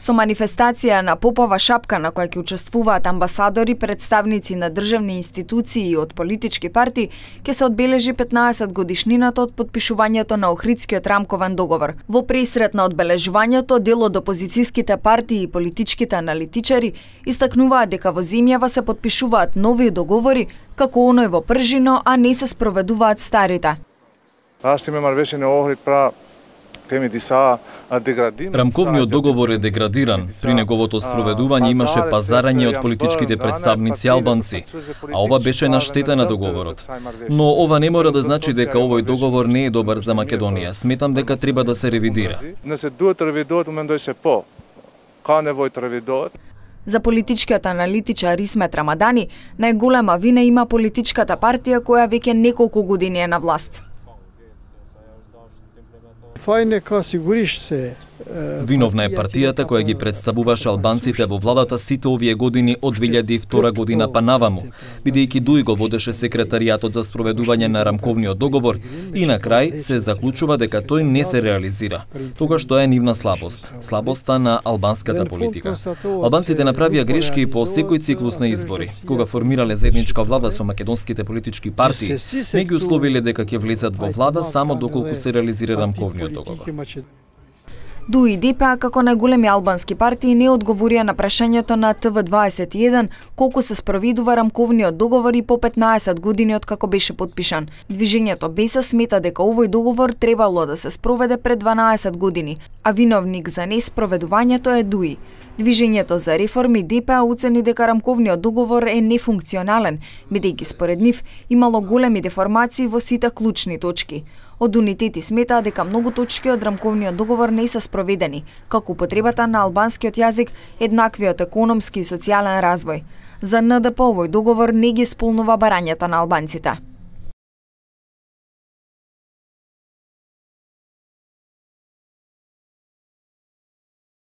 Со манифестација на попова шапка на која ќе учествуваат амбасадори, представници на државни институции и од политички партии, ќе се одбележи 15 годишнината од подпишувањето на Охридскиот рамковен договор. Во пресрет на одбележувањето, дел од опозицијските партии и политичките аналитичари истакнуваат дека во земјава се подпишуваат нови договори, како оној во Пржино, а не се спроведуваат старите. Рамковниот договор е деградиран. При неговото спроведување имаше пазарање од политичките представници албанци, а ова беше на штета на договорот. Но ова не мора да значи дека овој договор не е добар за Македонија. Сметам дека треба да се ревидира. За политичкиот аналитичар Исмет Рамадани, најголема вина има политичката партија која веќе неколку години е на власт. Виновна е партијата која ги представуваше албанците во владата сите овие години од 2002 година па наваму, бидејќи Дуј го водеше секретаријатот за спроведување на рамковниот договор и на крај се заклучува дека тој не се реализира. Тогаш тоа е нивна слабост, слабоста на албанската политика. Албанците направија грешки по секој циклус на избори, кога формирале заедничка влада со македонските политички партии, не ги условиле дека ќе влезат во влада само доколку се реализира рамковниот договор. Дуј и ДПА како најголеми албански партии не одговорија на прашањето на ТВ21 колку се спроведува рамковниот договор и по 15 години од како беше подпишан. Движењето БЕСА смета дека овој договор требало да се спроведе пред 12 години, а виновник за неспроведувањето е Дуј. Движењето за реформи ДПА оцени дека рамковниот договор е нефункционален, бидејќи според нив имало големи деформации во сите клучни точки. Од унитети сметаа дека многу точки од рамковниот договор не се спроведени, како употребата на албанскиот јазик, еднаквиот економски и социјален развој. За НДП овој договор не ги исполнува барањата на албанците.